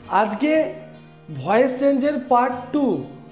আজকে ভয়েস চেঞ্জের পার্ট 2।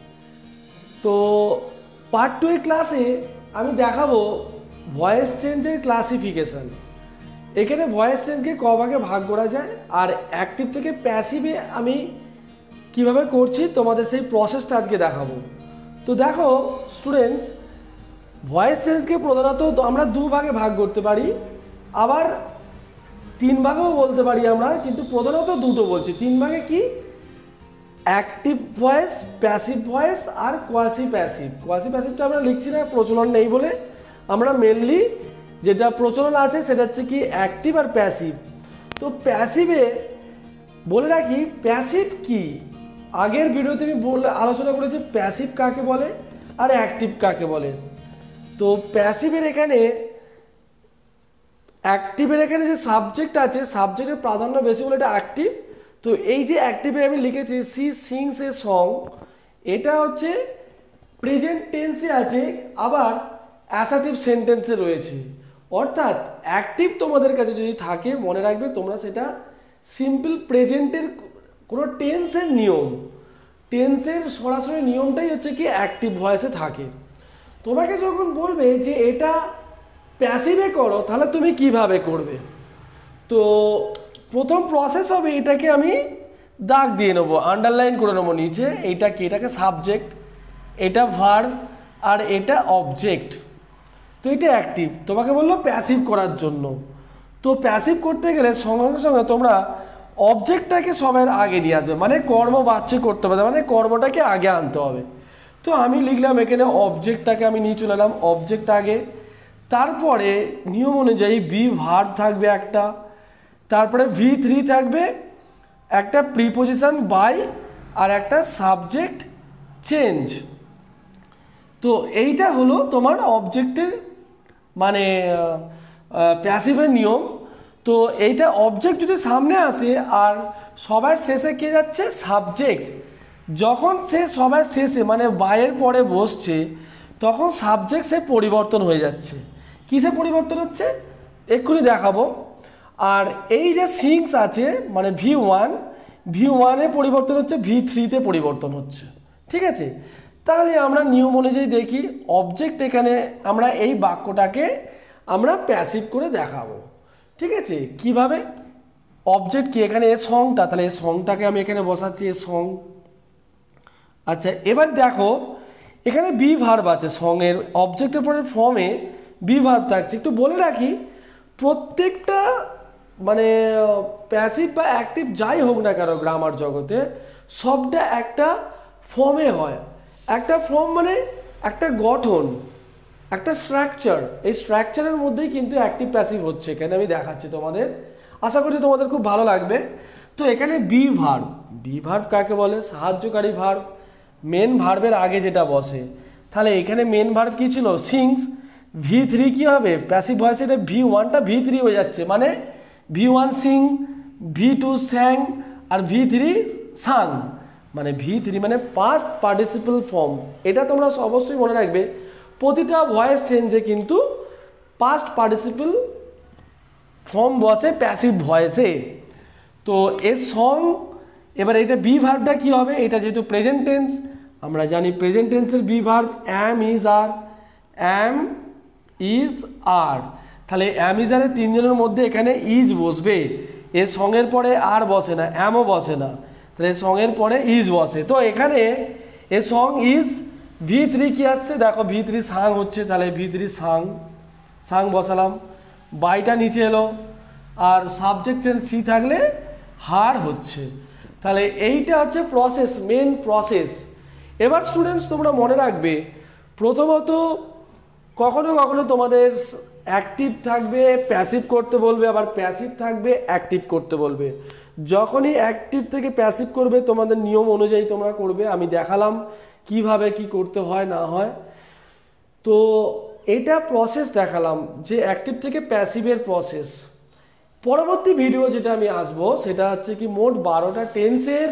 তো পার্ট 2 এর ক্লাসে আমি দেখাবো ভয়েস চেঞ্জের ক্লাসিফিকেশন। এখানে ভয়েস চেঞ্জকে ক ভাগে ভাগ করা যায় আর অ্যাক্টিভ থেকে প্যাসিভে আমি কিভাবে করছি তোমাদের সেই প্রসেসটা আজকে দেখাবো। তো দেখো স্টুডেন্টস, ভয়েস চেঞ্জকে প্রধানত আমরা 2 ভাগে ভাগ করতে পারি, আবার 3 ভাগেও বলতে পারি আমরা, কিন্তু প্রধানত 2টো বলছি। 3 ভাগে কি? অ্যাক্টিভ ভয়েস, প্যাসিভ ভয়েস আর কোয়াসি প্যাসিভ। কোয়াসি প্যাসিভটা আমরা লিখছি না, প্রচলন নেই বলে। আমরা মেনলি যেটা প্রচলন আছে সেটা হচ্ছে কি অ্যাক্টিভ আর প্যাসিভ। তো প্যাসিভে বলে রাখি প্যাসিভ কি, আগের ভিডিওতে আমি আলোচনা করেছি প্যাসিভ কাকে বলে আর অ্যাক্টিভ কাকে বলে। তো প্যাসিভের এখানে অ্যাক্টিভের এখানে যে সাবজেক্ট আছে, সাবজেক্টের প্রাধান্য বেশি বলে এটা অ্যাক্টিভ। তো এই যে অ্যাক্টিভে আমি লিখেছি সি সিংস এ সং, এটা হচ্ছে প্রেজেন্ট টেন্সে আছে, আবার অ্যাসার্টিভ সেন্টেন্সে রয়েছে। অর্থাৎ অ্যাক্টিভ তোমাদের কাছে যদি থাকে মনে রাখবে তোমরা সেটা সিম্পল প্রেজেন্টের কোনো টেন্সের নিয়ম, টেন্সের সরাসরি নিয়মটাই হচ্ছে কি অ্যাক্টিভ ভয়েসে থাকে। তোমাকে যখন বলবে যে এটা প্যাসিভে করো তাহলে তুমি কিভাবে করবে? তো প্রথম প্রসেস হবে, এটাকে আমি দাগ দিয়ে নেবো, আন্ডারলাইন করে নেবো নিচে। এইটা কি? এটাকে সাবজেক্ট, এটা ভার্ব আর এটা অবজেক্ট। তো এটা অ্যাক্টিভ, তোমাকে বললো প্যাসিভ করার জন্য। তো প্যাসিভ করতে গেলে সঙ্গে সঙ্গে তোমরা অবজেক্টটাকে সবার আগে নিয়ে আসবে, মানে কর্মবাচ্য করতে হবে, মানে কর্মটাকে আগে আনতে হবে। তো আমি লিখলাম এখানে অবজেক্টটাকে আমি নিয়ে চলে এলাম অবজেক্ট আগে। তারপরে নিয়ম অনুযায়ী বি ভার্ব থাকবে একটা, তারপরে V3 থাকবে, একটা প্রিপোজিশন বাই আর একটা সাবজেক্ট চেঞ্জ। তো এইটা হলো তোমার অবজেক্টের মানে প্যাসিভের নিয়ম। তো এইটা অবজেক্ট যদি সামনে আসে আর সবার শেষে কে যাচ্ছে? সাবজেক্ট। যখন সে সবার শেষে মানে বাইয়ের পরে বসছে তখন সাবজেক্ট সে পরিবর্তন হয়ে যাচ্ছে। কিসে পরিবর্তন হচ্ছে এক্ষুনি দেখাবো। আর এই যে সিংস আছে মানে V1 পরিবর্তন হচ্ছে, V3 পরিবর্তন হচ্ছে। ঠিক আছে, তাহলে আমরা নিয়ম অনুযায়ী দেখি অবজেক্ট, এখানে আমরা এই বাক্যটাকে আমরা প্যাসিভ করে দেখাবো। ঠিক আছে, কিভাবে? অবজেক্ট কি এখানে? এ সংটা, তাহলে এই সংটাকে আমি এখানে বসাচ্ছি, এ সং। আচ্ছা, এবার দেখো এখানে বি ভার্ব আছে, সঙ্গের অবজেক্টের পরে ফর্মে বি ভার্ব থাকছে। একটু বলে রাখি প্রত্যেকটা মানে প্যাসিভ বা অ্যাক্টিভ যাই হোক না কেন গ্রামার জগতে সবটা একটা ফর্মে হয়। একটা ফর্ম মানে একটা গঠন, একটা স্ট্রাকচার। এই স্ট্রাকচারের মধ্যেই কিন্তু অ্যাক্টিভ প্যাসিভ হচ্ছে। এখানে আমি দেখাচ্ছি তোমাদের, আশা করছি তোমাদের খুব ভালো লাগবে। তো এখানে বি ভার্ব কাকে বলে? সাহায্যকারী ভার্ব, মেন ভার্বের আগে যেটা বসে। তাহলে এখানে মেন ভার্ব কি ছিল? সিংস। V3 কি হবে? প্যাসিভ ভয়েসে এটা V1টা V3 হয়ে যাচ্ছে, মানে V1 সিং, V2 স্যাং আর V3 সাং। মানে V3 মানে পাস্ট পার্টিসিপল ফর্ম। এটা তোমরা অবশ্যই মনে রাখবে, প্রতিটা ভয়েস চেঞ্জে কিন্তু পাস্ট পার্টিসিপল ফর্ম বসে প্যাসিভ ভয়েসে। তো এ সং, এবার এটা বি ভার্বটা কি হবে? এটা যেহেতু প্রেজেন্ট টেন্স, আমরা জানি প্রেজেন্ট টেন্সের be verb am is are, am is are. তাহলে অ্যাম ইজ আরের 3 জনের মধ্যে এখানে ইজ বসবে। এ সঙ্গের পরে আর বসে না, অ্যামও বসে না, তাহলে সঙ্গের পরে ইজ বসে। তো এখানে এ সং ইজ, V3 কি আসছে? দেখো V3 সাং হচ্ছে, তাহলে V3 সাং বসালাম, বাইটা নিচে এলো, আর সাবজেক্ট চেঞ্জ সি থাকলে হার হচ্ছে। তাহলে এইটা হচ্ছে প্রসেস, মেন প্রসেস। এবার স্টুডেন্টস তোমরা মনে রাখবে, প্রথমত কখনো কখনো তোমাদের অ্যাক্টিভ থাকবে প্যাসিভ করতে বলবে, আবার প্যাসিভ থাকবে অ্যাক্টিভ করতে বলবে। যখনই অ্যাক্টিভ থেকে প্যাসিভ করবে তোমাদের নিয়ম অনুযায়ী তোমরা করবে, আমি দেখালাম কিভাবে কি করতে হয় না হয়। তো এটা প্রসেস দেখালাম যে অ্যাক্টিভ থেকে প্যাসিভের প্রসেস। পরবর্তী ভিডিও যেটা আমি আসবো সেটা হচ্ছে কি মোট 12টা টেন্সের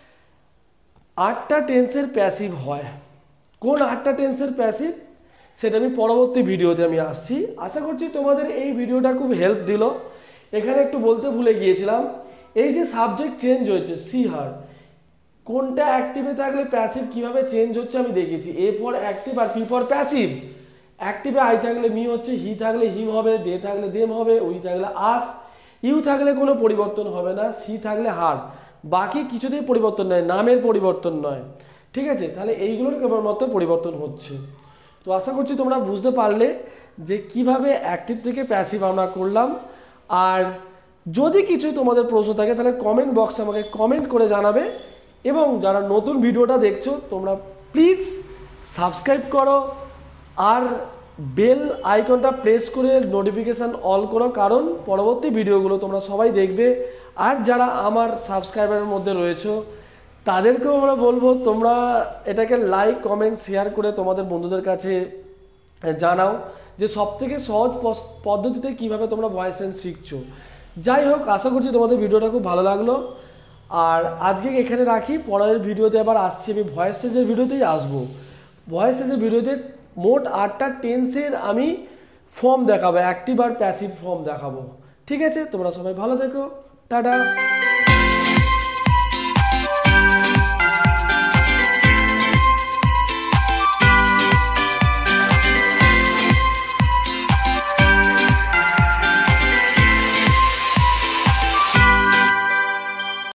8টা টেন্সের প্যাসিভ হয়। কোন 8টা টেন্সের প্যাসিভ সেটা আমি পরবর্তী ভিডিওতে আমি আসছি। আশা করছি তোমাদের এই ভিডিওটা খুব হেল্প দিল। এখানে একটু বলতে ভুলে গিয়েছিলাম, এই যে সাবজেক্ট চেঞ্জ হয়েছে সি হার, কোনটা অ্যাক্টিভে থাকলে প্যাসিভ কিভাবে চেঞ্জ হচ্ছে আমি দেখেছি। এ ফর অ্যাক্টিভ আর পি ফর প্যাসিভ। অ্যাক্টিভে আই থাকলে মি হচ্ছে, হি থাকলে হিম হবে, দে থাকলে দেম হবে, উই থাকলে আস, ইউ থাকলে কোনো পরিবর্তন হবে না, সি থাকলে হার, বাকি কিছুতেই পরিবর্তন নয়, নামের পরিবর্তন নয়। ঠিক আছে, তাহলে এইগুলোর কেবলমাত্র পরিবর্তন হচ্ছে। তো আশা করছি তোমরা বুঝতে পারলে যে কিভাবে অ্যাক্টিভ থেকে প্যাসিভ আমরা করলাম। আর যদি কিছু তোমাদের প্রশ্ন থাকে তাহলে কমেন্ট বক্সে আমাকে কমেন্ট করে জানাবে। এবং যারা নতুন ভিডিওটা দেখছো তোমরা প্লিজ সাবস্ক্রাইব করো আর বেল আইকনটা প্রেস করে নোটিফিকেশান অল করো, কারণ পরবর্তী ভিডিওগুলো তোমরা সবাই দেখবে। আর যারা আমার সাবস্ক্রাইবারের মধ্যে রয়েছো তাদেরকেও আমরা বলবো তোমরা এটাকে লাইক কমেন্ট শেয়ার করে তোমাদের বন্ধুদের কাছে জানাও যে সবথেকে সহজ পদ্ধতিতে কিভাবে তোমরা ভয়েস সেন্স শিখছো। যাই হোক, আশা করছি তোমাদের ভিডিওটা খুব ভালো লাগলো। আর আজকে এখানে রাখি, পরের ভিডিওতে আবার আসছি আমি ভয়েস সেন্সের ভিডিওতেই আসবো। ভয়েস সেন্সের ভিডিওতে মোট 8টা টেন্সের আমি ফর্ম দেখাবো, অ্যাক্টিভ আর প্যাসিভ ফর্ম দেখাবো। ঠিক আছে, তোমরা সবাই ভালো থেকো, টাটা।